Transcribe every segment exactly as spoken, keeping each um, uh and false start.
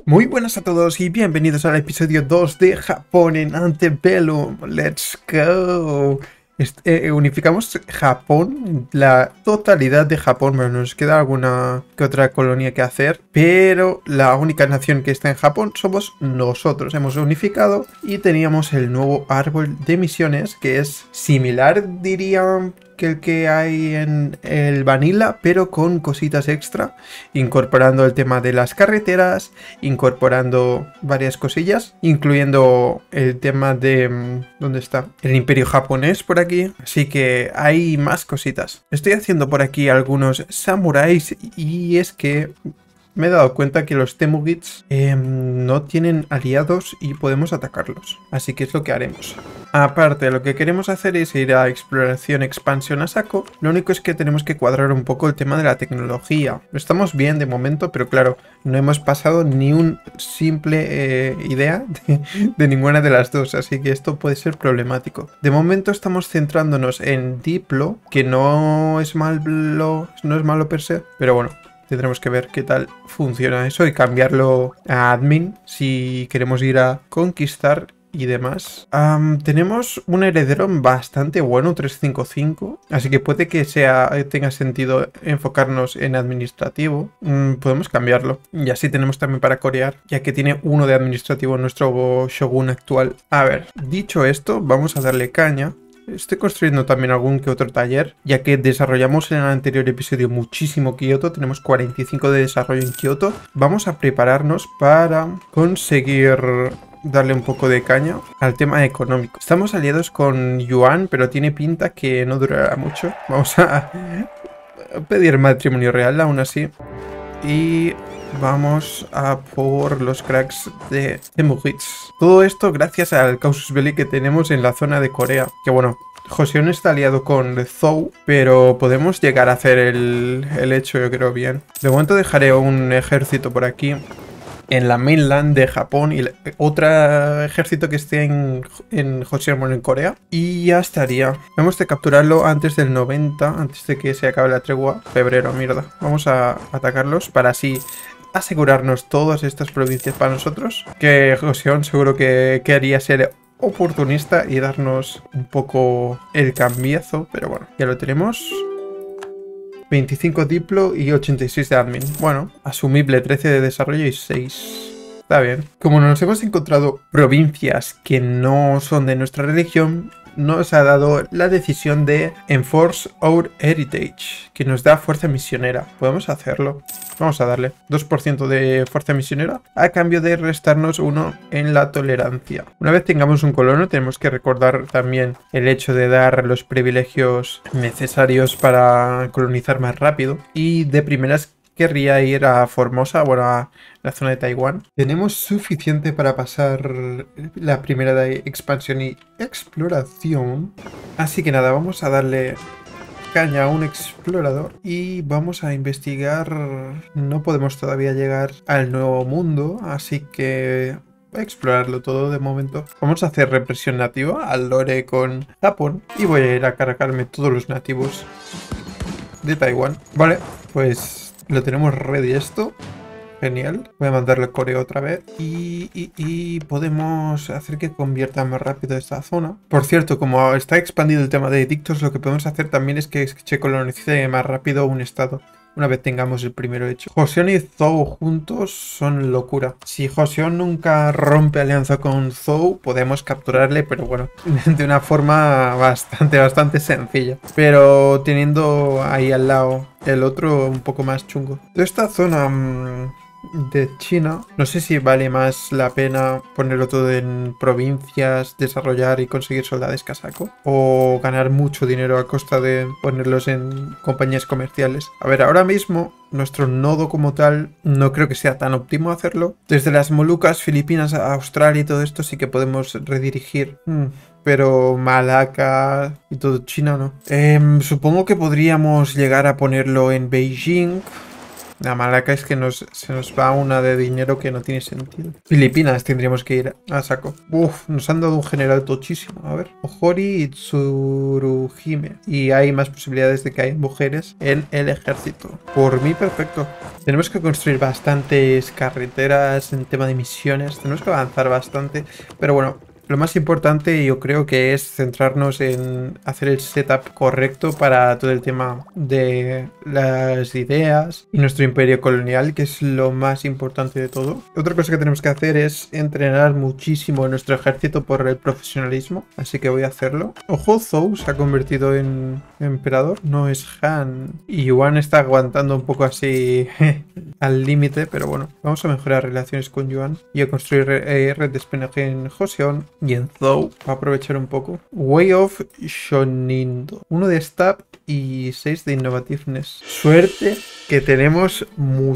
Muy buenas a todos y bienvenidos al episodio dos de Japón en Antebellum. ¡Let's go! Est eh, unificamos Japón, la totalidad de Japón. Bueno, nos queda alguna que otra colonia que hacer, pero la única nación que está en Japón somos nosotros. Hemos unificado y teníamos el nuevo árbol de misiones, que es similar, diría, que el que hay en el Vanilla, pero con cositas extra, incorporando el tema de las carreteras, incorporando varias cosillas, incluyendo el tema de... ¿dónde está? El Imperio japonés por aquí, así que hay más cositas. Estoy haciendo por aquí algunos samuráis y es que me he dado cuenta que los Temugits eh, no tienen aliados y podemos atacarlos. Así que es lo que haremos. Aparte, lo que queremos hacer es ir a exploración, expansión a saco. Lo único es que tenemos que cuadrar un poco el tema de la tecnología. Lo estamos bien de momento, pero claro, no hemos pasado ni un simple eh, idea de, de ninguna de las dos. Así que esto puede ser problemático. De momento estamos centrándonos en Diplo, que no es malo, no es malo per se, pero bueno. Tendremos que ver qué tal funciona eso y cambiarlo a admin si queremos ir a conquistar y demás. Um, tenemos un heredero bastante bueno, trescientos cincuenta y cinco, así que puede que sea tenga sentido enfocarnos en administrativo. Um, podemos cambiarlo y así tenemos también para corear, ya que tiene uno de administrativo nuestro shogun actual. A ver, dicho esto, vamos a darle caña. Estoy construyendo también algún que otro taller, ya que desarrollamos en el anterior episodio muchísimo Kioto, tenemos cuarenta y cinco de desarrollo en Kioto. Vamos a prepararnos para conseguir darle un poco de caña al tema económico. Estamos aliados con Yuan, pero tiene pinta que no durará mucho. Vamos a pedir matrimonio real aún así. Y vamos a por los cracks de Temugits. Todo esto gracias al Casus Belli que tenemos en la zona de Corea. Que bueno, Joseon está aliado con Zhou, pero podemos llegar a hacer el, el hecho, yo creo, bien. De momento dejaré un ejército por aquí en la mainland de Japón y otro ejército que esté en, en Joseon, bueno, en Corea. Y ya estaría. Hemos de capturarlo antes del noventa, antes de que se acabe la tregua. Febrero, mierda. Vamos a atacarlos para así asegurarnos todas estas provincias para nosotros. Que Joseon seguro que quería ser oportunista y darnos un poco el cambiazo. Pero bueno, ya lo tenemos. veinticinco Diplo y ochenta y seis de admin. Bueno, asumible, trece de desarrollo y seis. Está bien. Como nos hemos encontrado provincias que no son de nuestra religión, nos ha dado la decisión de Enforce Our Heritage, que nos da fuerza misionera. Podemos hacerlo. Vamos a darle dos por ciento de fuerza misionera a cambio de restarnos uno en la tolerancia. Una vez tengamos un colono, tenemos que recordar también el hecho de dar los privilegios necesarios para colonizar más rápido. Y de primeras querría ir a Formosa, bueno, a la zona de Taiwán. Tenemos suficiente para pasar la primera de expansión y exploración. Así que nada, vamos a darle caña a un explorador y vamos a investigar. No podemos todavía llegar al nuevo mundo, así que voy a explorarlo todo de momento. Vamos a hacer represión nativa al lore con Japón y voy a ir a cargarme todos los nativos de Taiwán. Vale, pues lo tenemos ready esto. Genial. Voy a mandarle coreo otra vez. Y, y, y podemos hacer que convierta más rápido esta zona. Por cierto, como está expandido el tema de edictos, lo que podemos hacer también es que se colonice más rápido un estado. Una vez tengamos el primero hecho. Joseon y Zhou juntos son locura. Si Joseon nunca rompe alianza con Zhou, podemos capturarle, pero bueno, de una forma bastante, bastante sencilla. Pero teniendo ahí al lado el otro un poco más chungo. De esta zona mmm, de China, no sé si vale más la pena ponerlo todo en provincias, desarrollar y conseguir soldados casaco, o ganar mucho dinero a costa de ponerlos en compañías comerciales. A ver, ahora mismo nuestro nodo como tal no creo que sea tan óptimo hacerlo. Desde las Molucas, Filipinas, a Australia y todo esto sí que podemos redirigir. Hmm. Pero Malaca y todo China no. Eh, supongo que podríamos llegar a ponerlo en Beijing. La Malaca es que nos, se nos va una de dinero que no tiene sentido. Filipinas tendríamos que ir a saco. Uf, nos han dado un general tochísimo. A ver. Ohori y Tsurujime. Y hay más posibilidades de que hay mujeres en el ejército. Por mí, perfecto. Tenemos que construir bastantes carreteras en tema de misiones. Tenemos que avanzar bastante. Pero bueno, lo más importante yo creo que es centrarnos en hacer el setup correcto para todo el tema de las ideas y nuestro imperio colonial, que es lo más importante de todo. Otra cosa que tenemos que hacer es entrenar muchísimo nuestro ejército por el profesionalismo, así que voy a hacerlo. Ojo, Zhou se ha convertido en emperador, no es Han. Y Yuan está aguantando un poco así al límite, pero bueno, vamos a mejorar relaciones con Yuan y a construir eh, red de espionaje en Joseon. Y en Zhou, para aprovechar un poco. Way of Shonindo. Uno de Stab y seis de Innovativeness. Suerte que tenemos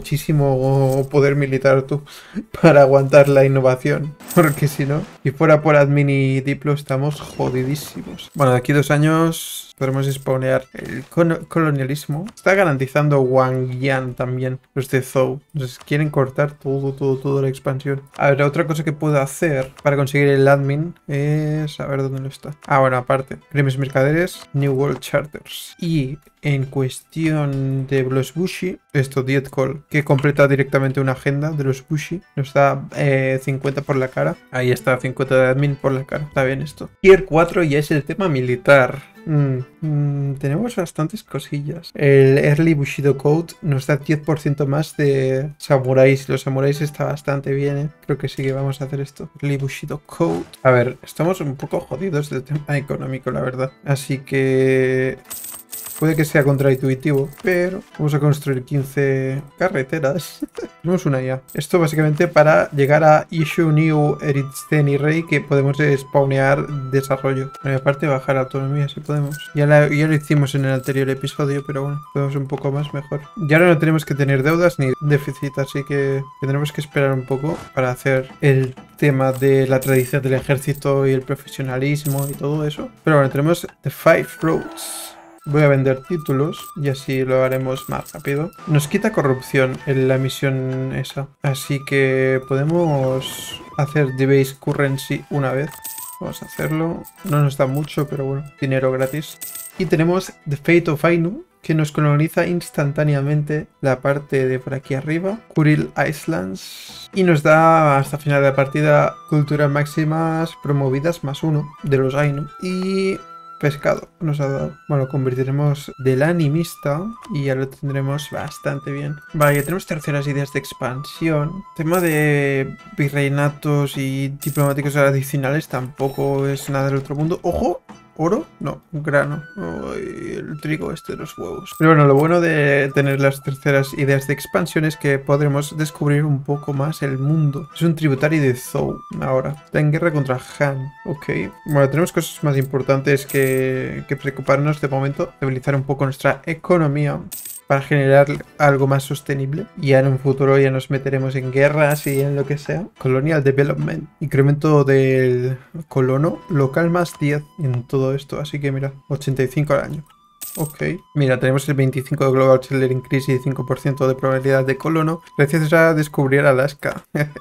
muchísimo poder militar tú para aguantar la innovación. Porque si no, si fuera por admin y diplo estamos jodidísimos. Bueno, de aquí dos años podremos spawnear el colonialismo. Está garantizando Wang Yan también, los de Zhou. Entonces quieren cortar todo, todo, toda la expansión. A ver, otra cosa que puedo hacer para conseguir el admin es... A ver dónde lo está. Ah, bueno, aparte. Premios mercaderes, New World Charters. Y en cuestión de los Bushi, esto, Diet Call, que completa directamente una agenda de los Bushi, nos da eh, cincuenta por la cara. Ahí está, cincuenta de admin por la cara. Está bien esto. Tier cuatro ya es el tema militar. Mm, mm, tenemos bastantes cosillas. El Early Bushido Code nos da diez por ciento más de samuráis. Los samuráis está bastante bien, ¿eh? Creo que sí que vamos a hacer esto. Early Bushido Code. A ver, estamos un poco jodidos del tema económico, la verdad. Así que... puede que sea contraintuitivo, pero vamos a construir quince carreteras. Tenemos una ya. Esto básicamente para llegar a Issue New Eritsteni Rey, que podemos spawnear desarrollo. Y aparte bajar autonomía si podemos. Ya, la, ya lo hicimos en el anterior episodio, pero bueno, podemos un poco más mejor. Y ahora no tenemos que tener deudas ni déficit, así que tendremos que esperar un poco para hacer el tema de la tradición del ejército y el profesionalismo y todo eso. Pero bueno, tenemos The Five Roads. Voy a vender títulos y así lo haremos más rápido. Nos quita corrupción en la misión esa. Así que podemos hacer debase currency una vez. Vamos a hacerlo. No nos da mucho, pero bueno, dinero gratis. Y tenemos The Fate of Ainu, que nos coloniza instantáneamente la parte de por aquí arriba. Kuril Islands. Y nos da hasta final de la partida culturas máximas promovidas más uno de los Ainu. Y... pescado nos ha dado. Bueno, convertiremos del animista y ya lo tendremos bastante bien. Vale, ya tenemos terceras ideas de expansión. Tema de virreinatos y diplomáticos adicionales tampoco es nada del otro mundo. ¡Ojo! ¿Oro? No, grano. Ay, el trigo este de los huevos. Pero bueno, lo bueno de tener las terceras ideas de expansión es que podremos descubrir un poco más el mundo. Es un tributario de Zhou ahora. Está en guerra contra Han. Ok. Bueno, tenemos cosas más importantes que, que preocuparnos de momento. Estabilizar un poco nuestra economía para generar algo más sostenible. Y ya en un futuro ya nos meteremos en guerras y en lo que sea. Colonial Development. Incremento del colono local más diez en todo esto. Así que mira, ochenta y cinco al año. Ok. Mira, tenemos el veinticinco de Global Settler Increase y cinco por ciento de probabilidad de colono. Gracias a descubrir Alaska.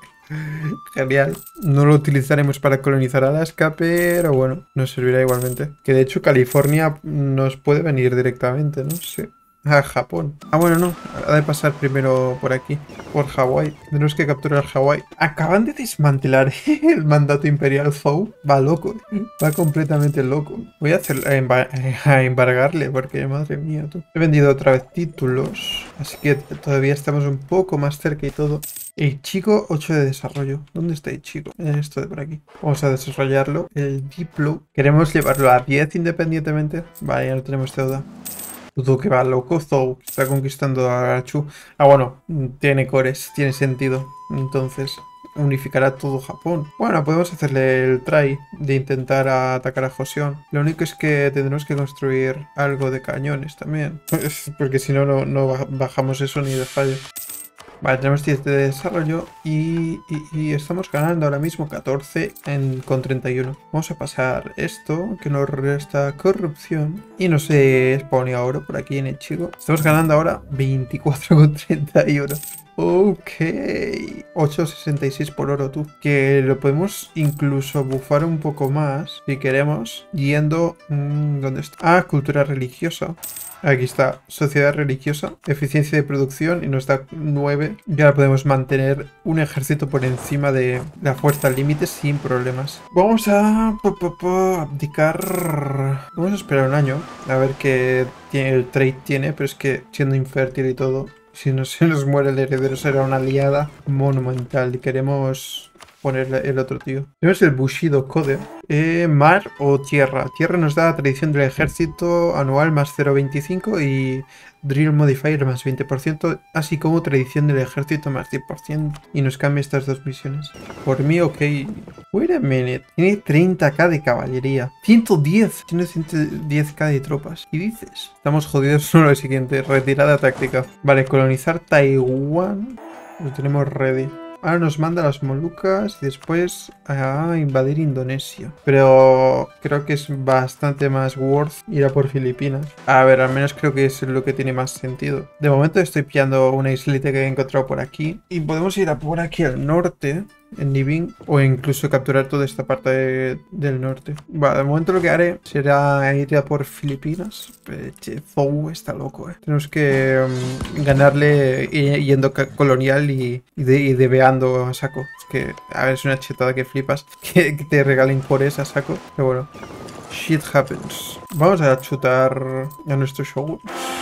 Genial. No lo utilizaremos para colonizar Alaska, pero bueno, nos servirá igualmente. Que de hecho California nos puede venir directamente, no sé. A Japón. Ah, bueno, no. Ha de pasar primero por aquí. Por Hawái. Tenemos que capturar Hawái. Acaban de desmantelar el mandato imperial Zhou. Va loco. Va completamente loco. Voy a hacer a, embar a embargarle porque, madre mía, tú. He vendido otra vez títulos. Así que todavía estamos un poco más cerca y todo. El chico ocho de desarrollo. ¿Dónde está el chico? Esto de por aquí. Vamos a desarrollarlo. El Diplo. Queremos llevarlo a diez independientemente. Vale, ya no tenemos deuda. Dudo que va loco, Zhou está conquistando a Chu. Ah, bueno, tiene cores, tiene sentido. Entonces, unificará todo Japón. Bueno, podemos hacerle el try de intentar atacar a Joseon. Lo único es que tendremos que construir algo de cañones también. Porque si no, no bajamos eso ni de fallo. Vale, tenemos diez de desarrollo y, y, y estamos ganando ahora mismo catorce en, con treinta y uno. Vamos a pasar esto, que nos resta corrupción. Y no se spawnea oro por aquí en el chico. Estamos ganando ahora veinticuatro con treinta y uno. Ok, ocho sesenta y seis por oro tú. Que lo podemos incluso bufar un poco más si queremos. Yendo... Mmm, ¿dónde está? Ah, cultura religiosa. Aquí está, sociedad religiosa, eficiencia de producción y nos da nueve. Y ahora podemos mantener un ejército por encima de la fuerza límite sin problemas. Vamos a po, po, po, abdicar. Vamos a esperar un año a ver qué tiene, el trade tiene, pero es que siendo infértil y todo, si no se nos muere el heredero será una aliada monumental y queremos poner el otro tío. Tenemos el Bushido Code. Eh, mar o tierra. Tierra nos da tradición del ejército anual más cero coma veinticinco y Drill Modifier más veinte por ciento, así como tradición del ejército más diez por ciento. Y nos cambia estas dos misiones. Por mí, ok. Wait a minute. Tiene treinta k de caballería. ciento diez. Tiene ciento diez k de tropas. ¿Qué dices? Estamos jodidos. No, lo siguiente. Retirada táctica. Vale, colonizar Taiwán. Lo tenemos ready. Ahora nos manda a las Molucas y después a invadir Indonesia. Pero creo que es bastante más worth ir a por Filipinas. A ver, al menos creo que es lo que tiene más sentido. De momento estoy pillando una islita que he encontrado por aquí. Y podemos ir a por aquí al norte, en Nibin, o incluso capturar toda esta parte de, del norte. Vale, de momento lo que haré será ir a por Filipinas. Che, Zou está loco, eh. Tenemos que um, ganarle yendo colonial y, y, de, y debeando a saco. Es que, a ver, es una chetada que flipas. Que, que te regalen por esa saco. Pero bueno, shit happens. Vamos a chutar a nuestro shogun.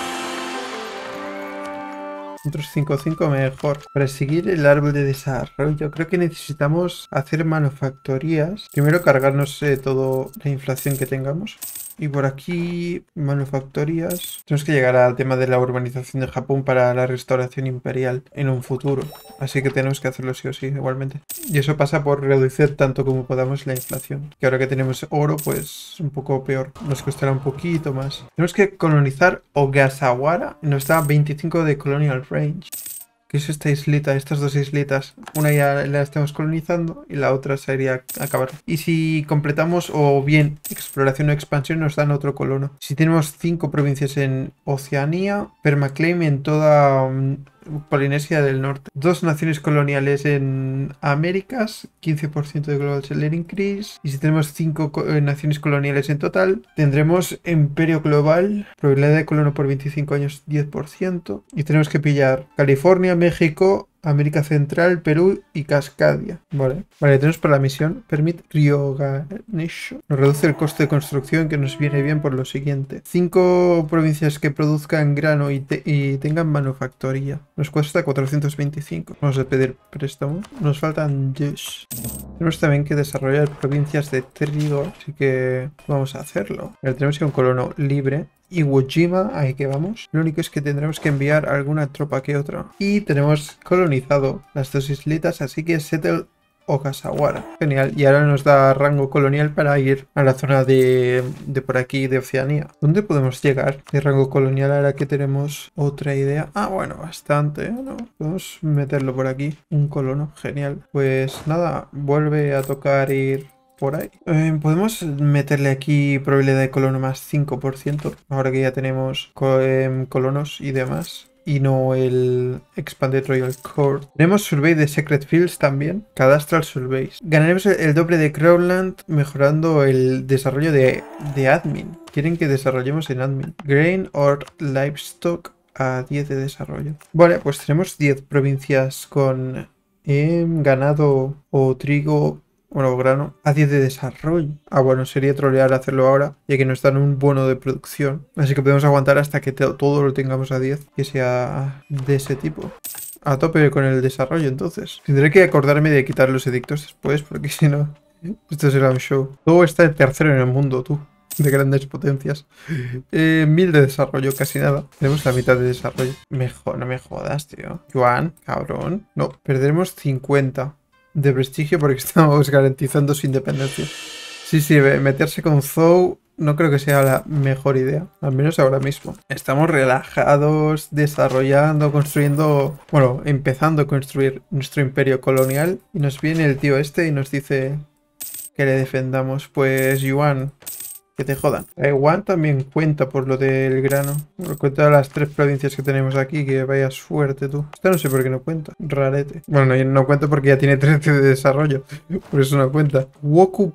Otros cinco cinco mejor. Para seguir el árbol de desarrollo, creo que necesitamos hacer manufactorías. Primero cargarnos eh, toda la inflación que tengamos. Y por aquí, manufactorías. Tenemos que llegar al tema de la urbanización de Japón para la restauración imperial en un futuro. Así que tenemos que hacerlo sí o sí, igualmente. Y eso pasa por reducir tanto como podamos la inflación. Que ahora que tenemos oro, pues un poco peor. Nos costará un poquito más. Tenemos que colonizar Ogasawara. Nos da veinticinco de Colonial Range. ¿Qué es esta islita? Estas dos islitas. Una ya la estamos colonizando y la otra sería acabar. Y si completamos o bien exploración o expansión nos dan otro colono. Si tenemos cinco provincias en Oceanía, permaclaim en toda um, Polinesia del Norte. Dos naciones coloniales en Américas, quince por ciento de Global Settler Increase. Y si tenemos cinco eh, naciones coloniales en total, tendremos Imperio Global, probabilidad de colono por veinticinco años, diez por ciento. Y tenemos que pillar California, México, América Central, Perú y Cascadia. Vale, vale, tenemos para la misión Permit Ryoganisho. Nos reduce el coste de construcción, que nos viene bien por lo siguiente. Cinco provincias que produzcan grano y, te y tengan manufactoría. Nos cuesta cuatrocientos veinticinco. Vamos a pedir préstamo. Nos faltan dos. Tenemos también que desarrollar provincias de trigo, así que vamos a hacerlo. Pero tenemos que un colono libre. Iwo Jima, ahí que vamos. Lo único es que tendremos que enviar alguna tropa que otra. Y tenemos colonizado las dos islitas, así que settle Ogasawara. Genial. Y ahora nos da rango colonial para ir a la zona de, de por aquí, de Oceanía. ¿Dónde podemos llegar de rango colonial ahora que tenemos otra idea? Ah, bueno, bastante, ¿no? Podemos meterlo por aquí. Un colono. Genial. Pues nada, vuelve a tocar ir por ahí. Eh, podemos meterle aquí probabilidad de colono más cinco por ciento. Ahora que ya tenemos co eh, colonos y demás. Y no el Expanded Royal Court. Tenemos Survey de Secret Fields también. Cadastral Surveys. Ganaremos el, el doble de Crowland mejorando el desarrollo de, de admin. Quieren que desarrollemos en admin. Grain or Livestock a diez de desarrollo. Vale, pues tenemos diez provincias con eh, ganado o trigo. Bueno, grano a diez de desarrollo. Ah, bueno, sería trolear hacerlo ahora, ya que nos dan un bono de producción. Así que podemos aguantar hasta que todo lo tengamos a diez, que sea de ese tipo. A tope con el desarrollo, entonces. Tendré que acordarme de quitar los edictos después, porque si no, esto será un show. Todo está el tercero en el mundo, tú. De grandes potencias. Eh, mil de desarrollo, casi nada. Tenemos la mitad de desarrollo. Mejor, no me jodas, tío. Yuan, cabrón. No, perderemos cincuenta. De prestigio porque estamos garantizando su independencia. Sí, sí, meterse con Zou no creo que sea la mejor idea, al menos ahora mismo. Estamos relajados, desarrollando, construyendo, bueno, empezando a construir nuestro imperio colonial y nos viene el tío este y nos dice que le defendamos. Pues Yuan, que te jodan. Taiwán también cuenta por lo del grano. Bueno, cuenta las tres provincias que tenemos aquí, que vaya suerte tú. Esta no sé por qué no cuenta. Rarete. Bueno, no, no cuenta porque ya tiene trece de desarrollo. Por eso no cuenta. Woku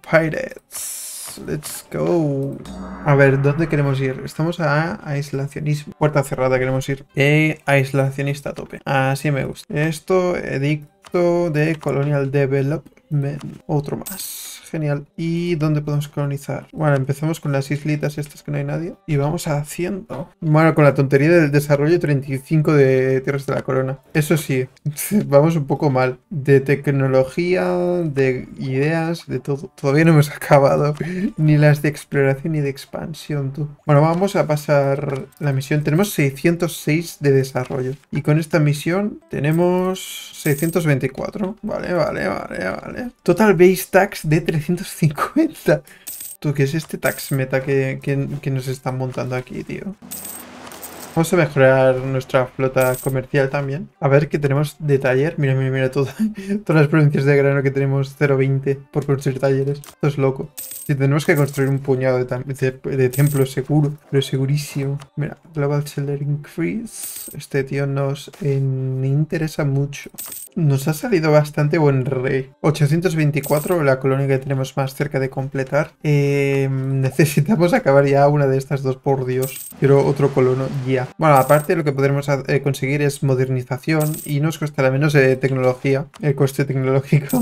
Pirates. Let's go. A ver, ¿dónde queremos ir? Estamos a aislacionismo. Puerta cerrada queremos ir. E aislacionista a tope. Así me gusta. Esto, edicto de Colonial Development. Otro más. Genial. ¿Y dónde podemos colonizar? Bueno, empezamos con las islitas estas que no hay nadie. Y vamos haciendo. Bueno, con la tontería del desarrollo treinta y cinco de tierras de la corona. Eso sí, vamos un poco mal. De tecnología, de ideas, de todo. Todavía no hemos acabado. Ni las de exploración ni de expansión, tú. Bueno, vamos a pasar la misión. Tenemos seiscientos seis de desarrollo. Y con esta misión tenemos seiscientos veinticuatro. Vale, vale, vale, vale. Total base tax de trescientos cincuenta. ¿Tú qué es este tax meta que, que, que nos están montando aquí, tío? Vamos a mejorar nuestra flota comercial también. A ver qué tenemos de taller. Mira, mira, mira, todo, todas las provincias de grano que tenemos cero coma veinte por construir talleres. Esto es loco. Si tenemos que construir un puñado de, de, de templos seguro, pero segurísimo. Mira, Global Seller Increase. Este tío nos eh, interesa mucho. Nos ha salido bastante buen rey. ochocientos veinticuatro, la colonia que tenemos más cerca de completar. Eh, necesitamos acabar ya una de estas dos, por Dios. Quiero otro colono ya. Bueno, aparte lo que podremos eh, conseguir es modernización y nos costará menos eh, tecnología, el coste tecnológico.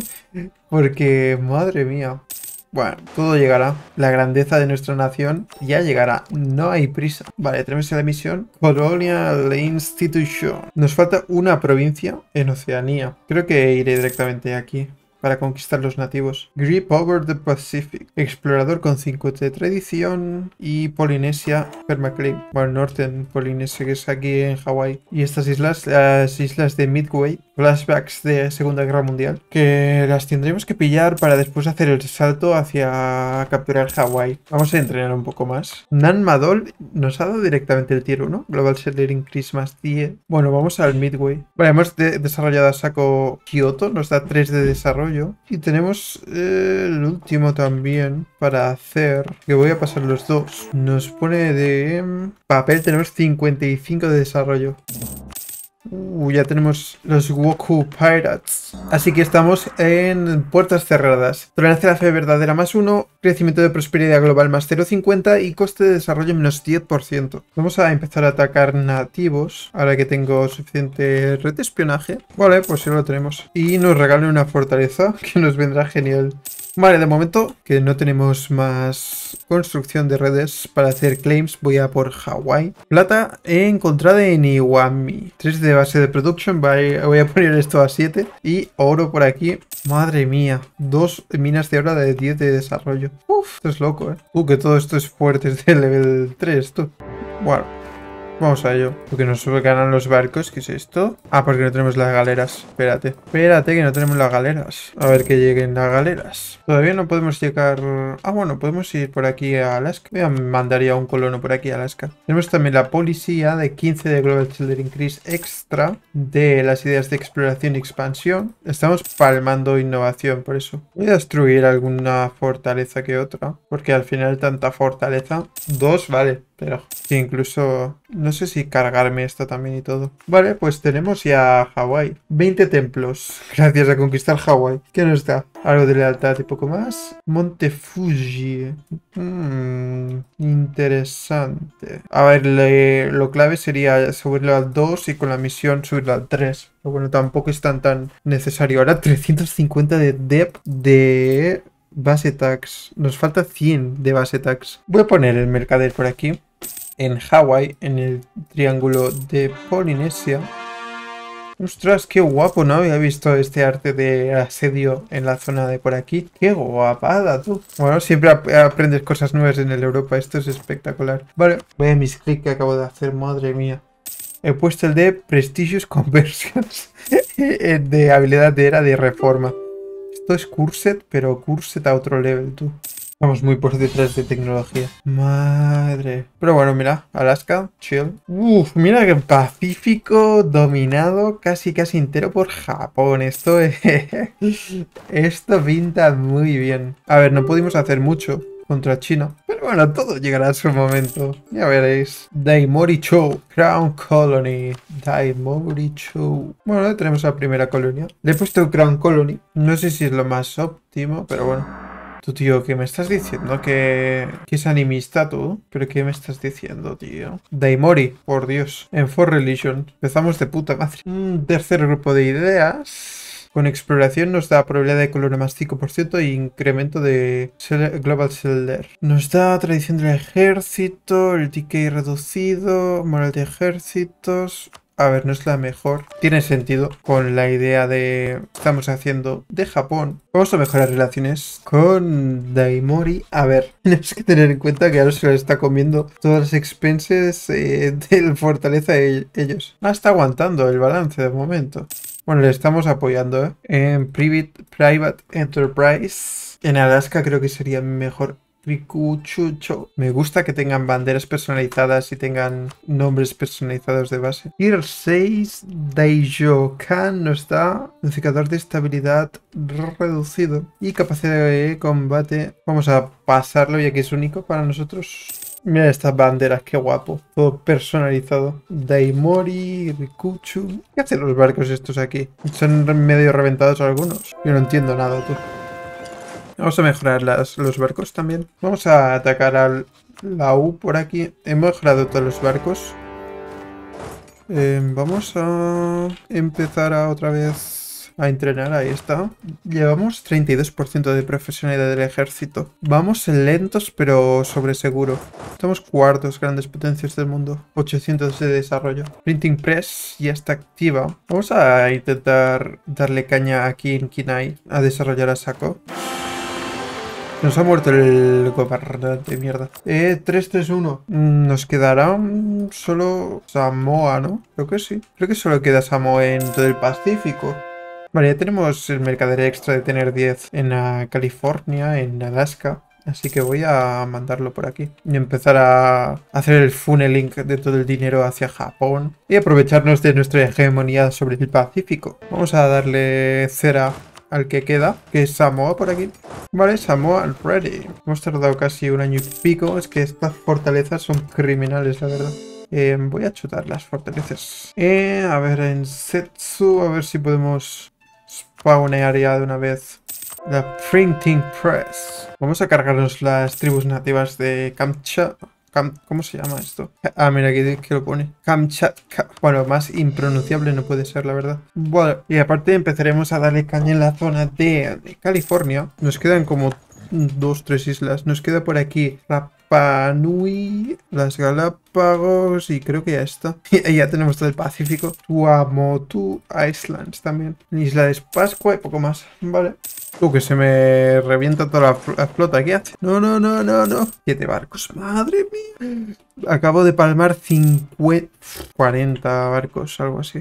Porque, madre mía. Bueno, todo llegará. La grandeza de nuestra nación ya llegará. No hay prisa. Vale, tenemos la misión Colonial Institution. Nos falta una provincia en Oceanía. Creo que iré directamente aquí para conquistar los nativos. Grip over the Pacific. Explorador con cinco de tradición. Y Polinesia Permaclaim. Bueno, Northern Polinesia, que es aquí en Hawái. Y estas islas, las islas de Midway. Flashbacks de Segunda Guerra Mundial. Que las tendremos que pillar para después hacer el salto hacia capturar Hawái. Vamos a entrenar un poco más. Nan Madol nos ha dado directamente el tier uno. Global Settler Increase más diez. Bueno, vamos al Midway. Vale, hemos de desarrollado a saco Kyoto. Nos da tres de desarrollo. Y tenemos eh, el último también para hacer. Que voy a pasar los dos. Nos pone de um, papel. Tenemos cincuenta y cinco de desarrollo. Uh, ya tenemos los Woku Pirates. Así que estamos en puertas cerradas. Tolerancia a la fe verdadera más uno. Crecimiento de prosperidad global más cero coma cincuenta. Y coste de desarrollo menos diez por ciento. Vamos a empezar a atacar nativos. Ahora que tengo suficiente red de espionaje. Vale, pues sí lo tenemos. Y nos regalan una fortaleza que nos vendrá genial. Vale, de momento que no tenemos más construcción de redes para hacer claims, voy a por Hawái. Plata encontrada en Iwami. tres de base de production, voy a poner esto a siete. Y oro por aquí. Madre mía, dos minas de oro de diez de desarrollo. Uf, esto es loco, eh. Uh, que todo esto es fuerte, es de level tres, tú. Bueno. Vamos a ello. Porque nos ganan los barcos. ¿Qué es esto? Ah, porque no tenemos las galeras. Espérate. Espérate que no tenemos las galeras. A ver que lleguen las galeras. Todavía no podemos llegar... Ah, bueno, podemos ir por aquí a Alaska. Voy a mandaría un colono por aquí a Alaska. Tenemos también la policía de quince de Global Settler Increase extra. De las ideas de exploración y expansión. Estamos palmando innovación, por eso. Voy a destruir alguna fortaleza que otra. Porque al final tanta fortaleza. Dos, vale. Pero que incluso... No sé si cargarme esto también y todo. Vale, pues tenemos ya Hawái. veinte templos. Gracias a conquistar Hawái. ¿Qué nos da? Algo de lealtad y poco más. Monte Fuji. Hmm, interesante. A ver, le, lo clave sería subirlo al dos y con la misión subirlo al tres. Pero bueno, tampoco es tan tan necesario. Ahora trescientos cincuenta de depth de... base tax. Nos falta cien de base tax. Voy a poner el mercader por aquí. En Hawái, en el triángulo de Polinesia. Ostras, qué guapo, no había visto este arte de asedio en la zona de por aquí. Qué guapada, tú. Bueno, siempre ap aprendes cosas nuevas en el Europa. Esto es espectacular. Vale, voy a mis clics que acabo de hacer, madre mía. He puesto el de Prestigious Conversions. De habilidad de era de reforma. Esto es Curset, pero Curset a otro level, tú. Estamos muy por detrás de tecnología. Madre. Pero bueno, mira, Alaska, chill. Uf, mira que Pacífico dominado casi casi entero por Japón. Esto es... Esto pinta muy bien. A ver, no pudimos hacer mucho contra China. Pero bueno, todo llegará a su momento. Ya veréis. Daimori Cho. Crown Colony. Daimori Cho. Bueno, tenemos la primera colonia. Le he puesto Crown Colony. No sé si es lo más óptimo, pero bueno. Tú, tío, ¿qué me estás diciendo? ¿Que, que es animista tú? ¿Pero qué me estás diciendo, tío? Daimori, por Dios. En For Religion. Empezamos de puta madre. Un tercer grupo de ideas. Con exploración nos da probabilidad de color más cinco por ciento e incremento de Global Settler. Nos da tradición del ejército, el decay reducido, moral de ejércitos... A ver, no es la mejor. Tiene sentido con la idea de... Estamos haciendo de Japón. Vamos a mejorar relaciones con Daimori. A ver, tenemos que tener en cuenta que ahora se lo está comiendo todas las expenses eh, de fortaleza de ellos. Ah, está aguantando el balance de momento. Bueno, le estamos apoyando, ¿eh? En Private, Private Enterprise. En Alaska creo que sería mejor... Rikuchucho. Me gusta que tengan banderas personalizadas y tengan nombres personalizados de base. Tier seis Daijokan nos da indicador de estabilidad reducido y capacidad de combate. Vamos a pasarlo ya que es único para nosotros. Mira estas banderas, qué guapo. Todo personalizado. Daimori, Rikuchu. ¿Qué hacen los barcos estos aquí? Son medio reventados algunos. Yo no entiendo nada, tú. Vamos a mejorar las, los barcos también. Vamos a atacar a la U por aquí. He mejorado todos los barcos. Eh, vamos a empezar a otra vez a entrenar. Ahí está. Llevamos treinta y dos por ciento de profesionalidad del ejército. Vamos lentos pero sobre seguro. Estamos cuartos grandes potencias del mundo. ochocientos de desarrollo. Printing Press ya está activa. Vamos a intentar darle caña aquí en Kinai a desarrollar a saco. Nos ha muerto el gobernante, mierda. Eh, tres tres uno. Nos quedará solo Samoa, ¿no? Creo que sí. Creo que solo queda Samoa en todo el Pacífico. Vale, ya tenemos el mercader extra de tener diez en uh, California, en Alaska. Así que voy a mandarlo por aquí. Y empezar a hacer el funneling de todo el dinero hacia Japón. Y aprovecharnos de nuestra hegemonía sobre el Pacífico. Vamos a darle cera al que queda, que es Samoa por aquí. Vale, Samoa ready. Hemos tardado casi un año y pico. Es que estas fortalezas son criminales, la verdad. Eh, voy a chutar las fortalezas. Eh, a ver, en Setsu, a ver si podemos spawnear ya de una vez la Printing Press. Vamos a cargarnos las tribus nativas de Kamchatka. ¿Cómo se llama esto? Ah, mira, aquí que lo pone. Kamchatka. Bueno, más impronunciable no puede ser, la verdad. Bueno, y aparte empezaremos a darle caña en la zona de, de California. Nos quedan como dos, tres islas. Nos queda por aquí Rapa Nui, las Galápagos y creo que ya está. Y ya tenemos todo el Pacífico. Tuamotu Islands también. Isla de Pascua y poco más. Vale. Uh, que se me revienta toda la, la flota. ¿Qué hace? No, no, no, no, no. Siete barcos. Madre mía. Acabo de palmar cincuenta, cuarenta barcos, algo así.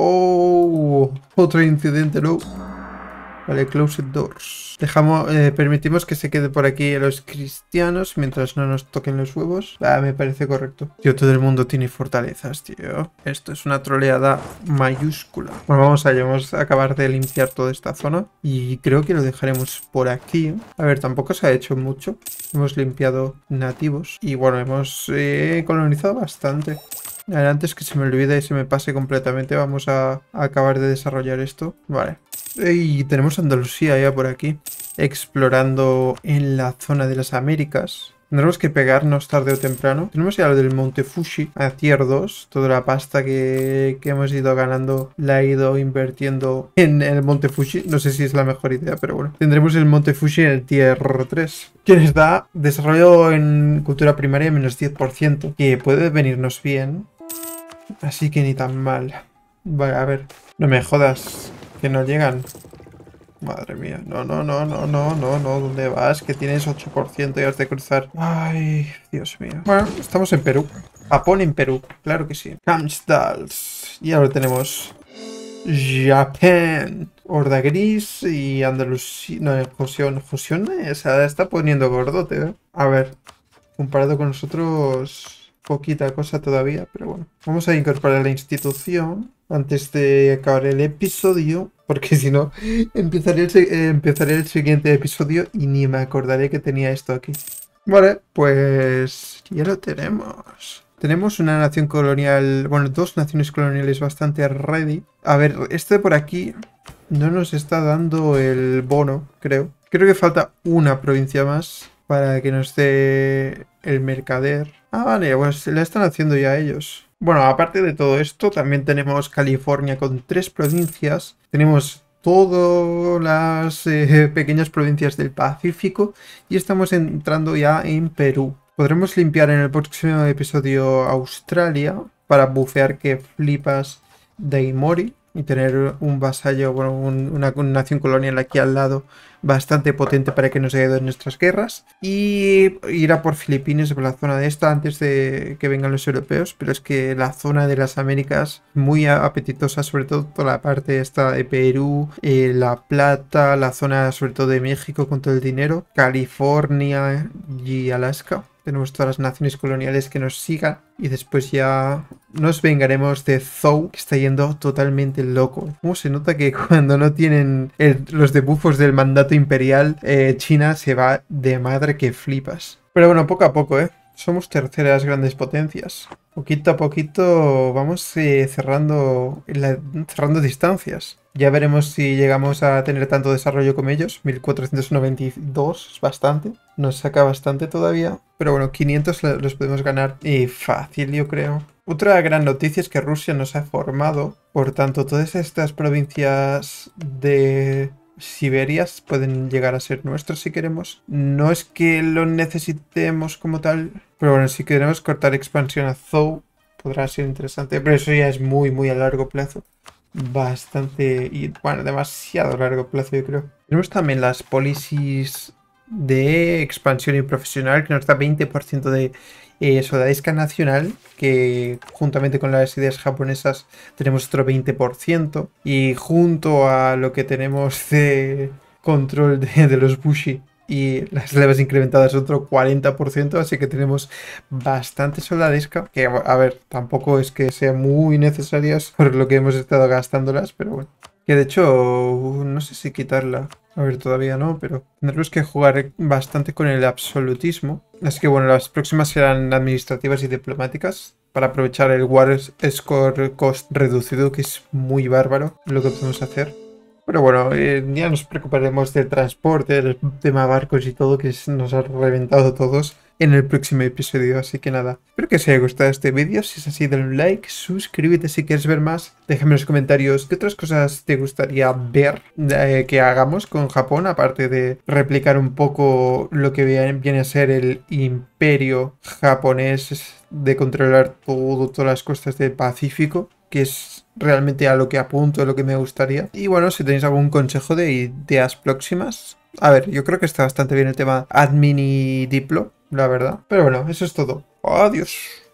No. Otro incidente, no. Vale, closed doors. Dejamos, eh, permitimos que se quede por aquí los cristianos mientras no nos toquen los huevos. Ah, me parece correcto. Tío, todo el mundo tiene fortalezas, tío. Esto es una troleada mayúscula. Bueno, vamos allá. Vamos a acabar de limpiar toda esta zona. Y creo que lo dejaremos por aquí. A ver, tampoco se ha hecho mucho. Hemos limpiado nativos. Y bueno, hemos eh, colonizado bastante. A ver, antes que se me olvide y se me pase completamente, vamos a, a acabar de desarrollar esto. Vale. Y tenemos Andalucía ya por aquí, explorando en la zona de las Américas. Tendremos que pegarnos tarde o temprano. Tenemos ya lo del Monte Fuji a tier dos. Toda la pasta que, que hemos ido ganando la he ido invirtiendo en el Monte Fuji. No sé si es la mejor idea, pero bueno. Tendremos el Monte Fuji en el tier tres. Que nos da desarrollo en cultura primaria menos diez por ciento. Que puede venirnos bien. Así que ni tan mal. Vale, a ver. No me jodas. Que no llegan. Madre mía. No, no, no, no, no, no, no. ¿Dónde vas? Que tienes ocho por ciento y has de cruzar. Ay, Dios mío. Bueno, estamos en Perú. Japón en Perú. Claro que sí. Kamsdals. Y ahora tenemos Japan. Horda Gris y Andalucía. No, Joseon. Joseon eh, se está poniendo gordote, ¿eh? A ver, comparado con nosotros, poquita cosa todavía, pero bueno. Vamos a incorporar la institución antes de acabar el episodio, porque si no, empezaré el, eh, empezaré el siguiente episodio y ni me acordaré que tenía esto aquí. Vale, pues ya lo tenemos. Tenemos una nación colonial, bueno, dos naciones coloniales bastante ready. A ver, este por aquí no nos está dando el bono, creo. Creo que falta una provincia más para que nos dé el mercader. Ah, vale, pues la están haciendo ya ellos. Bueno, aparte de todo esto, también tenemos California con tres provincias. Tenemos todas las eh, pequeñas provincias del Pacífico y estamos entrando ya en Perú. Podremos limpiar en el próximo episodio Australia para bufear que flipas Daimori y tener un vasallo, bueno, un, una, una nación colonial aquí al lado bastante potente para que nos ayude en nuestras guerras. Y ir a por Filipinas, por la zona de esta, antes de que vengan los europeos. Pero es que la zona de las Américas, muy apetitosa, sobre todo toda la parte esta de Perú, eh, La Plata, la zona sobre todo de México con todo el dinero, California y Alaska. Tenemos todas las naciones coloniales que nos sigan. Y después ya nos vengaremos de Zhou, que está yendo totalmente loco. ¿Cómo se nota que cuando no tienen el, los debuffos del mandato imperial, eh, China se va de madre que flipas? Pero bueno, poco a poco, ¿eh? Somos terceras grandes potencias. Poquito a poquito vamos eh, cerrando, la, cerrando distancias. Ya veremos si llegamos a tener tanto desarrollo como ellos. mil cuatrocientos noventa y dos es bastante. Nos saca bastante todavía. Pero bueno, quinientos los podemos ganar y fácil, yo creo. Otra gran noticia es que Rusia nos ha formado. Por tanto, todas estas provincias de Siberia pueden llegar a ser nuestras si queremos. No es que lo necesitemos como tal. Pero bueno, si queremos cortar expansión a Zhou, podrá ser interesante. Pero eso ya es muy, muy a largo plazo. Bastante, y bueno, demasiado largo plazo, yo creo. Tenemos también las policies de expansión y profesional, que nos da veinte por ciento de eh, soldadesca nacional, que juntamente con las ideas japonesas tenemos otro veinte por ciento. Y junto a lo que tenemos de control de, de los Bushi y las levas incrementadas otro cuarenta por ciento, así que tenemos bastante soldadesca, que a ver, tampoco es que sean muy necesarias por lo que hemos estado gastándolas, pero bueno. Que de hecho, no sé si quitarla, a ver, todavía no, pero tendremos que jugar bastante con el absolutismo. Así que bueno, las próximas serán administrativas y diplomáticas, para aprovechar el War Score Cost reducido, que es muy bárbaro lo que podemos hacer. Pero bueno, eh, ya nos preocuparemos del transporte, del tema barcos y todo, que nos ha reventado todos en el próximo episodio. Así que nada, espero que os haya gustado este vídeo. Si es así, dale un like, suscríbete si quieres ver más. Déjame en los comentarios qué otras cosas te gustaría ver eh, que hagamos con Japón, aparte de replicar un poco lo que viene a ser el imperio japonés de controlar todo, todas las costas del Pacífico, que es realmente a lo que apunto, a lo que me gustaría. Y bueno, si tenéis algún consejo de ideas próximas. A ver, yo creo que está bastante bien el tema admin y diplo, la verdad. Pero bueno, eso es todo. Adiós.